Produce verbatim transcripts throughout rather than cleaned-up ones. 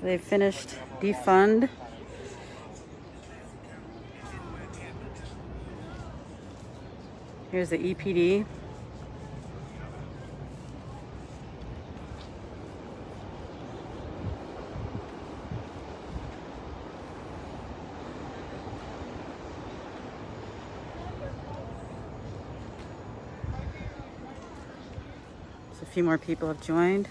They finished defund. Here's the E P D. So a few more people have joined.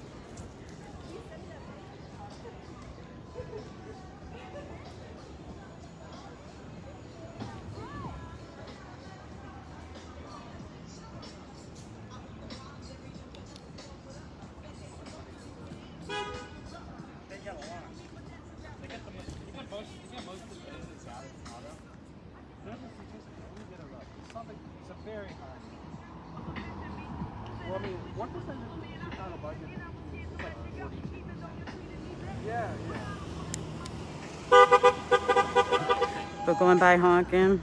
Very high. Well, I mean, one percent is not a budget. It's like forty. Yeah, yeah. But going by honking.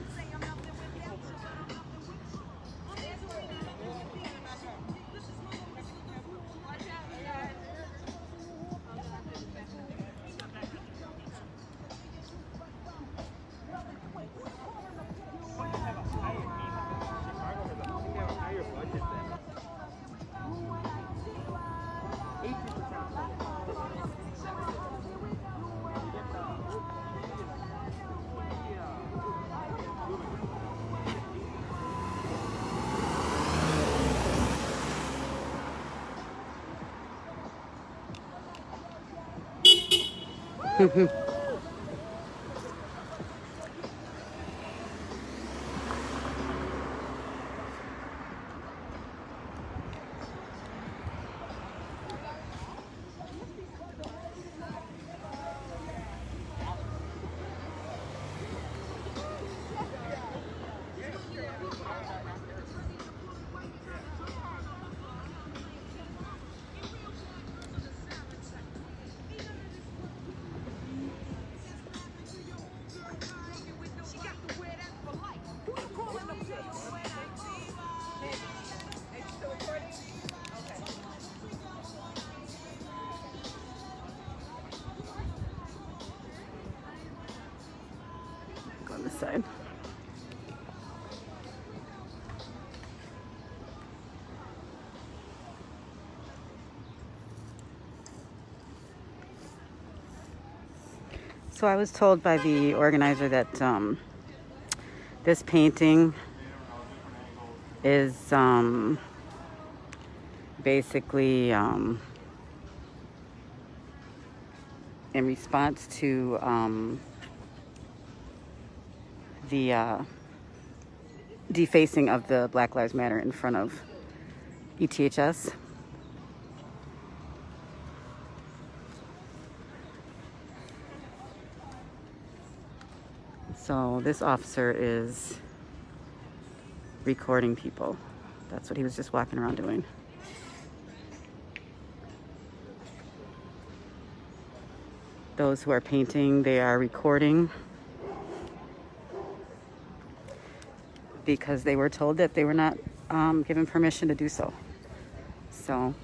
Go on this side. So I was told by the organizer that um, this painting is um, basically um, in response to um, the uh, defacing of the Black Lives Matter in front of E T H S. So this officer is recording people. That's what he was just walking around doing. Those who are painting, they are recording because they were told that they were not um, given permission to do so. So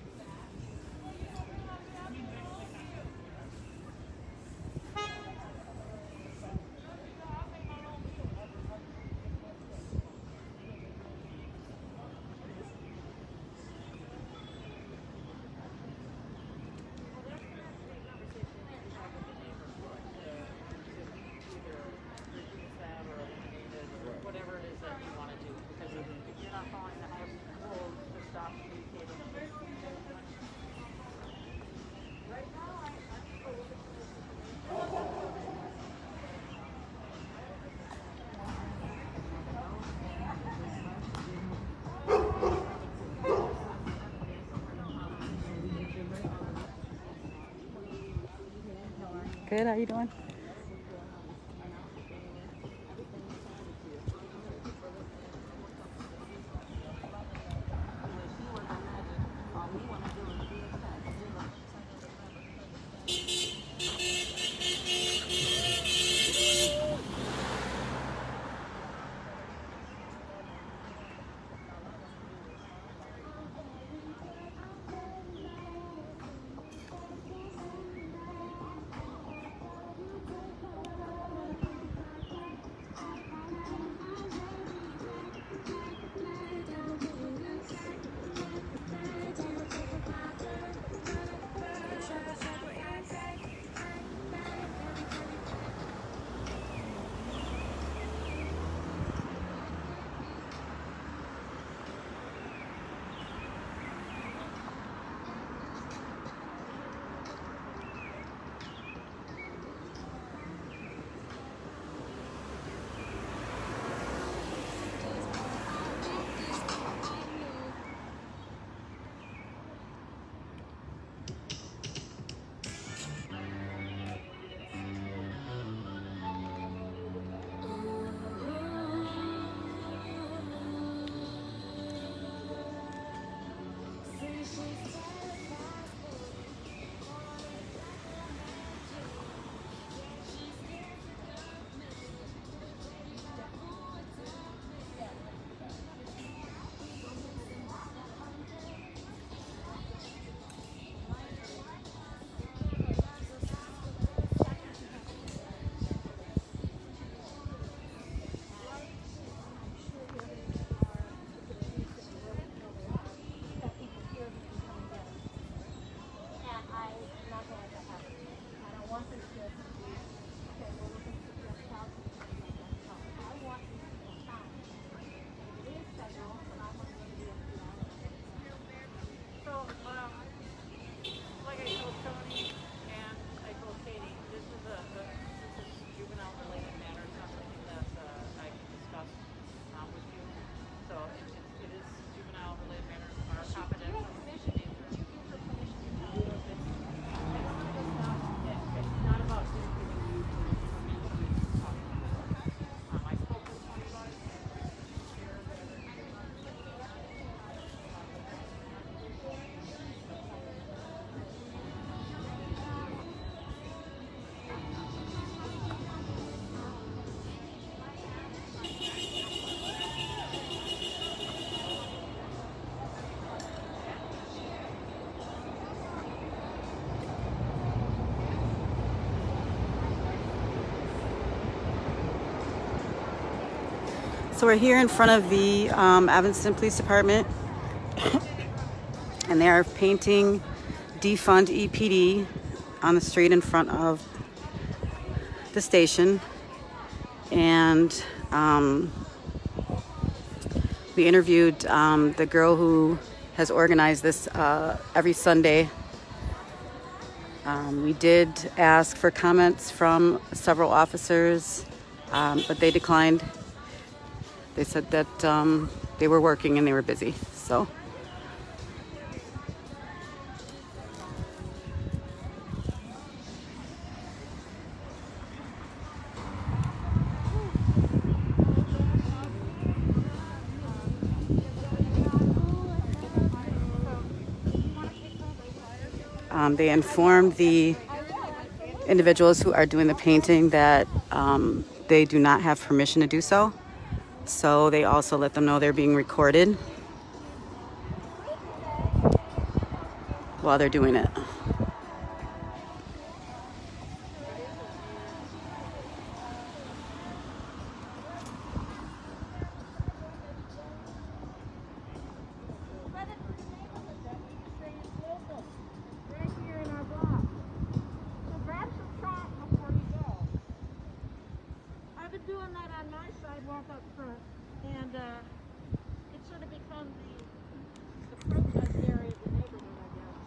good, how you doing? So we're here in front of the um, Evanston Police Department, and they are painting defund E P D on the street in front of the station. And um, we interviewed um, the girl who has organized this uh, every Sunday. Um, we did ask for comments from several officers, um, but they declined. They said that um, they were working and they were busy. So. Um, they informed the individuals who are doing the painting that um, they do not have permission to do so. So they also let them know they're being recorded while they're doing it. Doing that on my sidewalk up front, and uh, it sort of become the, the protest area of the neighborhood, I guess.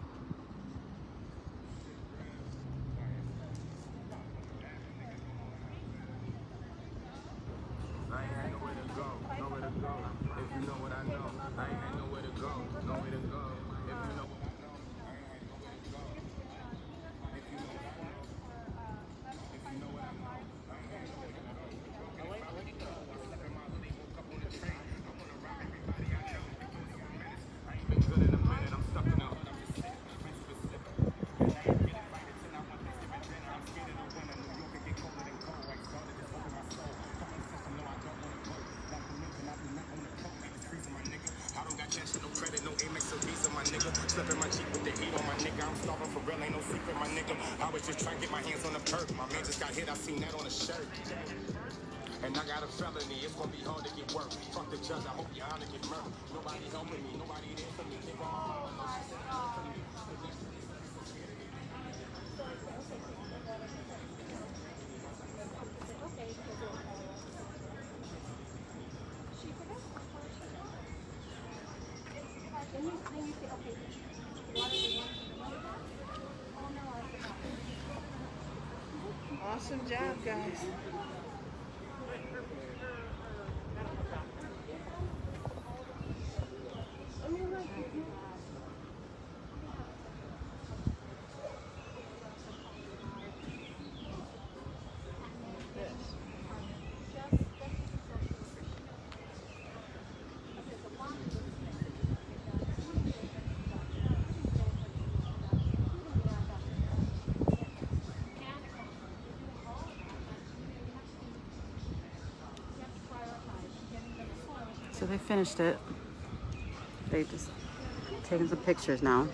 I ain't had nowhere to go, nowhere to go. If you know what I know, I ain't had nowhere to go, nowhere to go. If you know what I know, I ain't had nowhere to go. If you know what I know, if you know what I know, I ain't had nowhere to go. I like, I like it. I slept in my hoodie, woke up on the train. I wanna rob everybody I know. They give me one minute. I ain't been good in a minute. I'm stuck in the hood. I'm just sitting. Friends with slipping. And I ain't get invited till I want this different dinner. I'm scared of the winter. New York can get colder than cold. I started this over my soul. Fucking system, no, I don't wanna vote. Not to mention I do not own a coat. Leave the freezer, my nigga. I don't got cash and no credit, no Amex or Visa, my nigga. Slipping my cheek with the heat on my nigga. I'm starving for real, ain't no secret, my nigga. I was just trying to get my hands on the perk. My man just got hit. I seen that on a shirt. And I got a felony, it's gonna be hard to get work. Fuck the judge, I hope your honor get murdered. Nobody helping me, nobody there for me. Take on my phone, no, she said I'm for me. Awesome job, guys. So they finished it. They just taking some pictures now.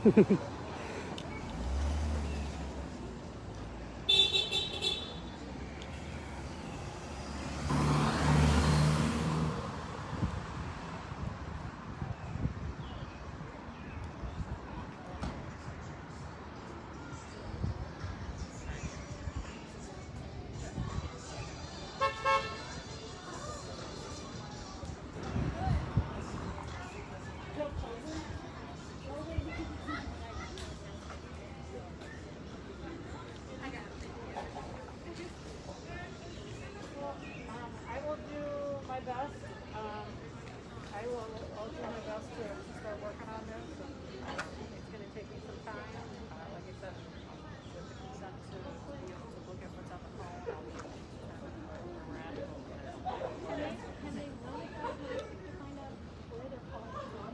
I will do my best. Um, I will I'll do my best to start working on this. It's going to take me some time. Uh, like I said, with the consent to be able to look at what's on the phone, I'll be able to determine where we're at. Can they, can they really find out where they're calling from?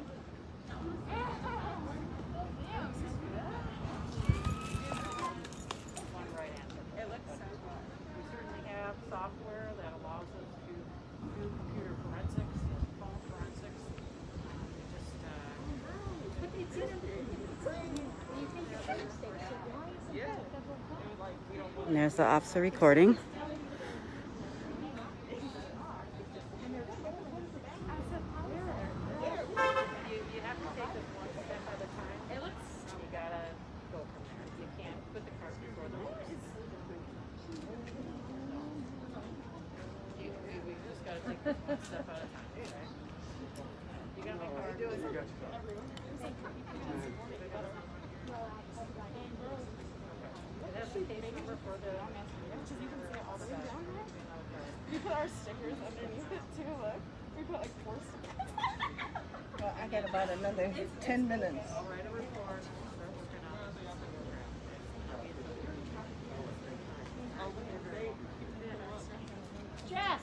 One right answer. It looks simple. We certainly have software that allows us to do computer forensics, phone forensics. We just, uh, but it's in you take your phone stakes, so why is it yeah. like we don't want And there's the officer recording. You, you have to take this one step at a time. It looks. You gotta go from there. You can't put the cart before the horse. You, we, we just gotta take this one step at a time. Right? You gotta make hard. You got you. It has the case number for the. Because you can see all the back. We put our stickers underneath it too, look. We put like four stickers. Well, I got about another ten minutes. I'll write a report. Start working on it. Jess!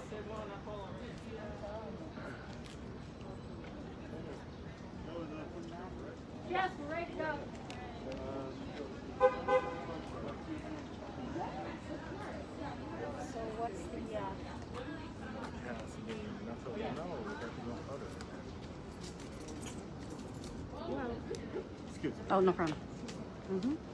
Jess, we're ready to go. So what's the, uh... Oh, no problem. Mm-hmm.